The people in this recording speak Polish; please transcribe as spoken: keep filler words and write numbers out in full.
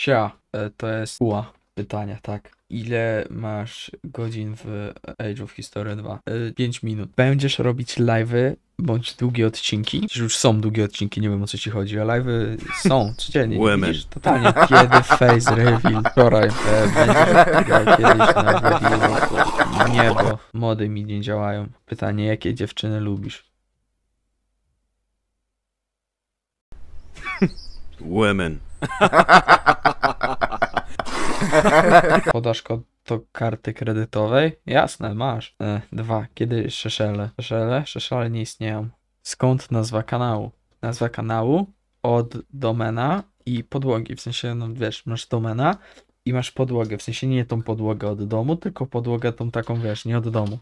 Sia, e, to jest Ua. Pytanie, tak. Ile masz godzin w Age of History dwa? E, pięć minut. Będziesz robić live'y bądź długie odcinki? Przecież już są długie odcinki, nie wiem o co ci chodzi, a live'y są codziennie. Nie Women. widzisz? Totalnie. Kiedy face reveal? Wczoraj. E, będziesz grał kiedyś na revealu? Nie, bo mody mi nie działają. Pytanie, jakie dziewczyny lubisz? Women. Podasz kod do karty kredytowej? Jasne, masz. E, dwa. Kiedy Szeszele? Szeszele? Szeszele nie istnieją. Skąd nazwa kanału? Nazwa kanału od domena i podłogi. W sensie, no wiesz, masz domena i masz podłogę. W sensie nie tą podłogę od domu, tylko podłogę tą taką, wiesz, nie od domu.